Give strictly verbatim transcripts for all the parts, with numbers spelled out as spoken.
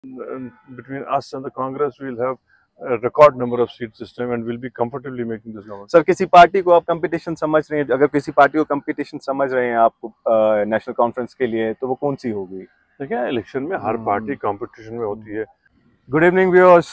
Between us and the Congress, we'll have a record number of seats this time, and we'll be comfortably making this government. Sir किसी party को आप competition समझ रहे हैं, अगर किसी पार्टी को कंपटीशन समझ रहे हैं आप नेशनल कॉन्फ्रेंस के लिए, तो वो कौन सी होगी? देखिए, इलेक्शन में हर पार्टी कंपटीशन में होती है. Good evening, viewers.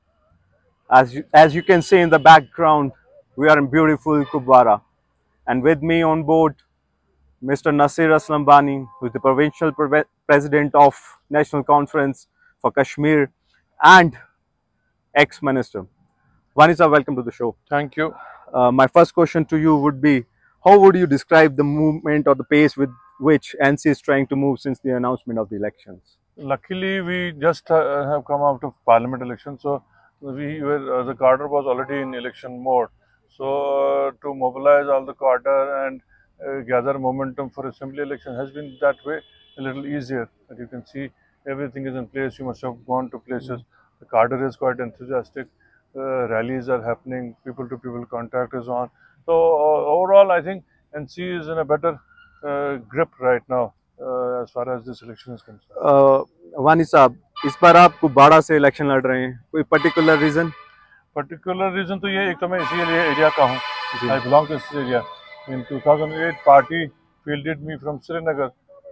As you, as you can see in the background, we are in beautiful Kupwara, and with me on board, Mister Nasir Aslam Bani, who is the provincial pre president of National Conference for Kashmir and ex-minister. Bani sir, welcome to the show. Thank you. Uh, my first question to you would be, how would you describe the movement or the pace with which N C is trying to move since the announcement of the elections? Luckily, we just uh, have come out of parliament election, so we were uh, the cadre was already in election mode. So uh, to mobilize all the cadre and uh, gather momentum for assembly election has been that way a little easier. As you can see, everything is in place. You must have gone to places. The cadre is quite enthusiastic. Uh, rallies are happening. People-to-people contact is on. So uh, overall, I think N C is in a better uh, grip right now uh, as far as this election is concerned. Uh, वानी साहब, इस बार आप कुपवाड़ा से election लड़ रहे हैं, कोई particular reason? Particular reason तो ये, एक तो मैं इसी एरिया का हूँ. I belong to this area. In two thousand eight, party fielded me from Srinagar,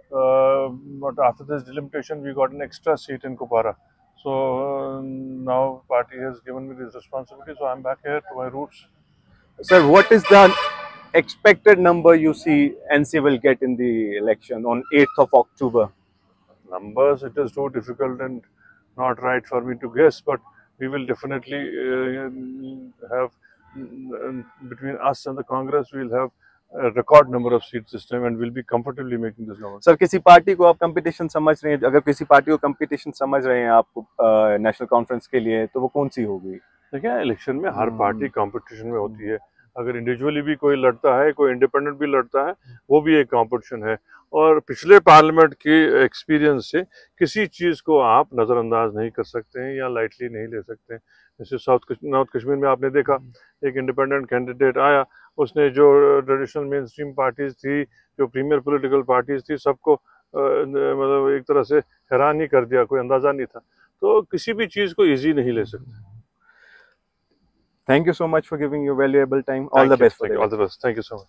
uh, but after this delimitation, we got an extra seat in Kupwara. So uh, now party has given me this responsibility, so I'm back here to my roots. Sir, what is the expected number you see N C will get in the election on eighth of October? Numbers, it is too difficult and not right for me to guess, but we will definitely uh, have, uh, between us and the Congress, we'll have a record number of seats this time, and we'll be comfortably making this government. Sir, किसी party को आप competition समझ रहे हैं, अगर किसी party को competition समझ रहे हैं आप नेशनल कॉन्फ्रेंस के लिए, तो वो कौन सी होगी? देखिए, इलेक्शन में हर पार्टी कंपटीशन में होती है. अगर इंडिविजुअली भी कोई लड़ता है, कोई इंडिपेंडेंट भी लड़ता है, वो भी एक कंपटीशन है. और पिछले पार्लियामेंट के एक्सपीरियंस से किसी चीज़ को आप नज़रअंदाज नहीं कर सकते हैं या लाइटली नहीं ले सकते हैं. जैसे साउथ नॉर्थ कश्मीर में आपने देखा, एक इंडिपेंडेंट कैंडिडेट आया, उसने जो ट्रेडिशनल मेन स्ट्रीम पार्टीज थी, जो प्रीमियर पॉलिटिकल पार्टीज थी, सबको मतलब एक तरह से हैरान ही कर दिया, कोई अंदाज़ा नहीं था. तो किसी भी चीज़ को ईजी नहीं ले सकते. Thank you so much for giving your valuable time. All Thank the you. best for Thank you. you. All the best. Thank you so much.